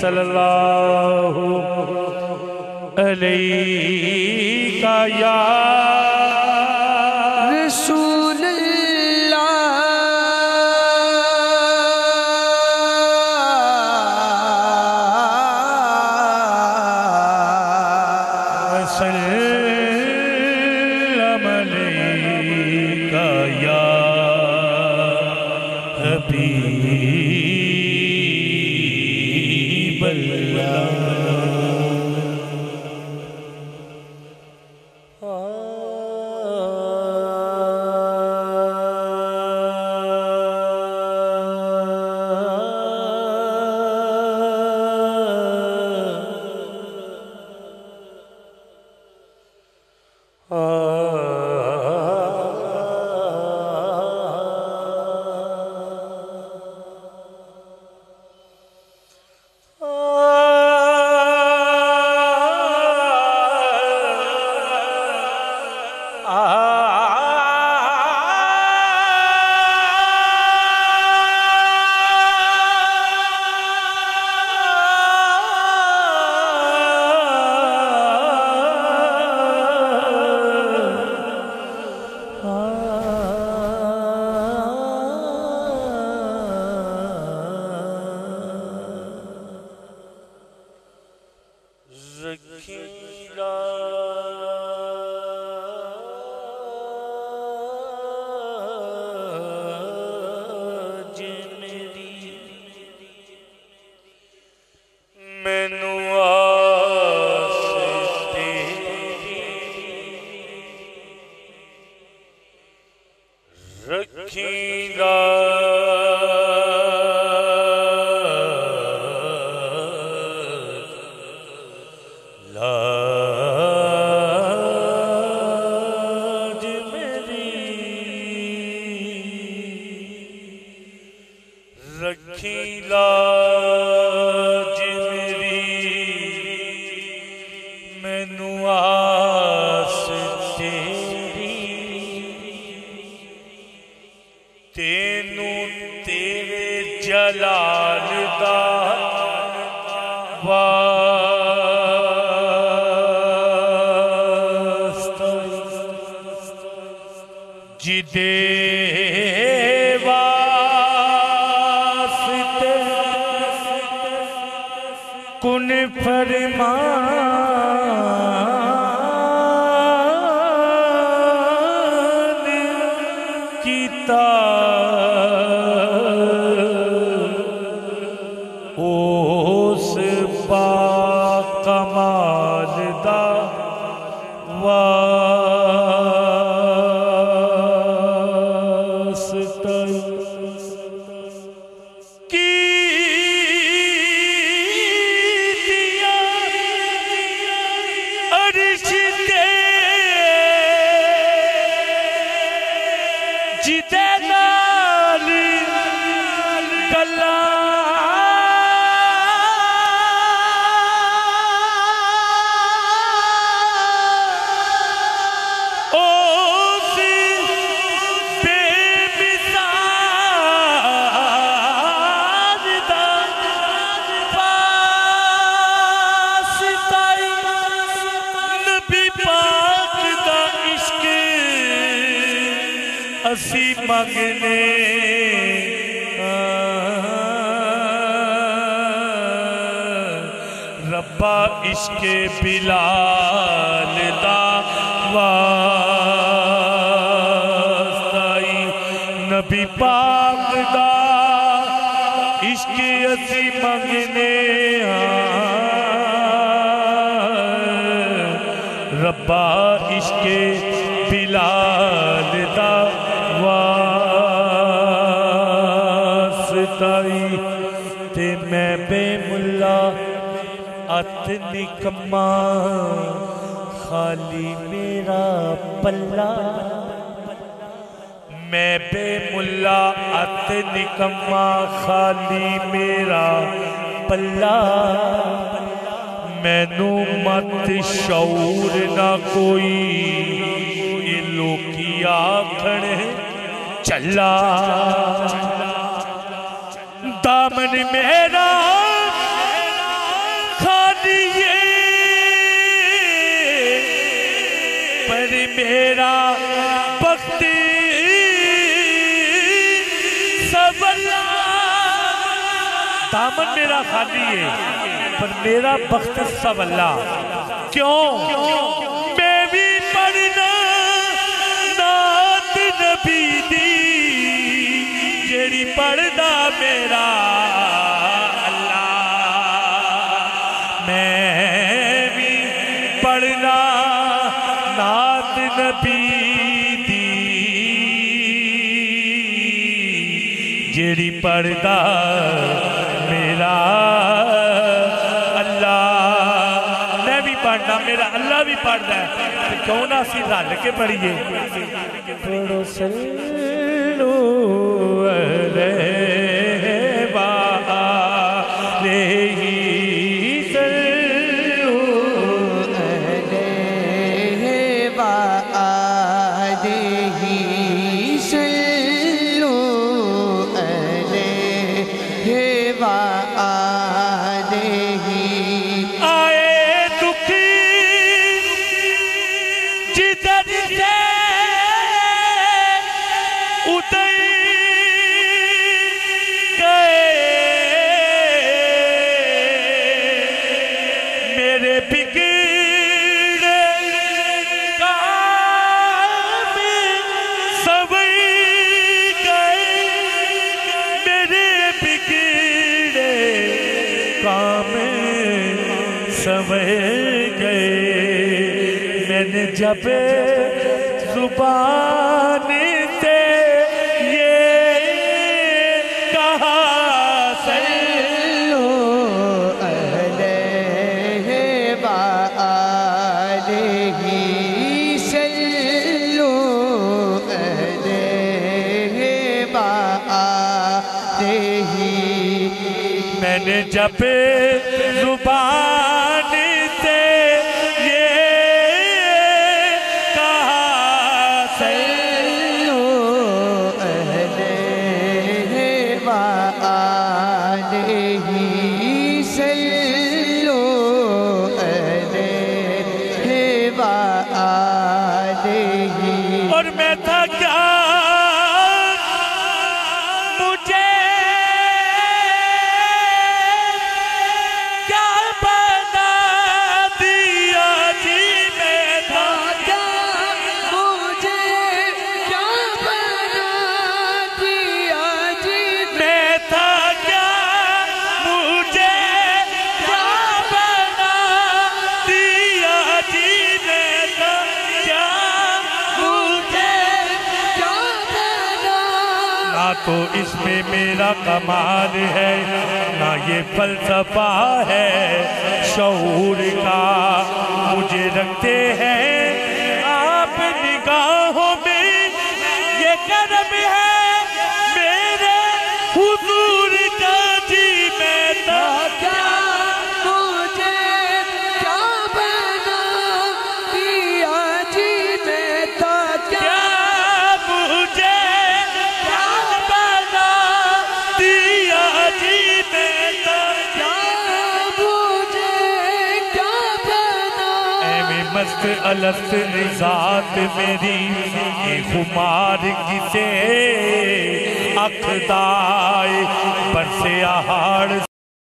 सल्लल्लाहु अलैहि या रसूल वसल्लम अलैका या हबीब अल्लाह। रब्बा इश्के बिलाल दा वास्ताई नबी पाक दा इश्के असी मंगने रब्बा इश्के बिलाल दा वास्ताई ते मैं बेमुल्ला अत निकम्मा खाली मेरा पल्ला। मैं बेमुल्ला अत निकम्मा खाली मेरा पल्ला। मैनू मत शऊर ना कोई ये लोकी आखण चला। दामन मेरा मेरी मेरा बख्ती सबला, दामन मेरा खाली है पर मेरा बख्त सबला। क्यों? मैं भी पढ़ना नात नबी दी जेड़ी पढ़दा मेरा पढ़ना नात नबी दी जेड़ी पढ़दा मेरा अल्लाह। मैं भी पढ़ना, मेरा अल्लाह भी पढ़दा है, तो क्यों ना असी रल के पढ़िए। थोड़ो सल्लू समय गए। मैंने जब जुबान से ये कहा सल्लो अलैहि व आलिहि सल्लो अलैहि व आलिहि। मैंने जब जुबान से ये कहा सल्लो अलैहि व आलिहि सल्लो अलैहि व आलिहि। और मैं था क्या तो इसमें मेरा कमाल है ना ये फलसफा है शऊर का। मुझे रखते हैं आप निगाहों में, ये करम है मेरे हुजूर का जी। मैं था क्या मुझे क्या बना दिया जी। मैं था क्या मुझे मस्त अलस्त निजात मेरी खुमार किसे अखदाए बरसे आहाड़।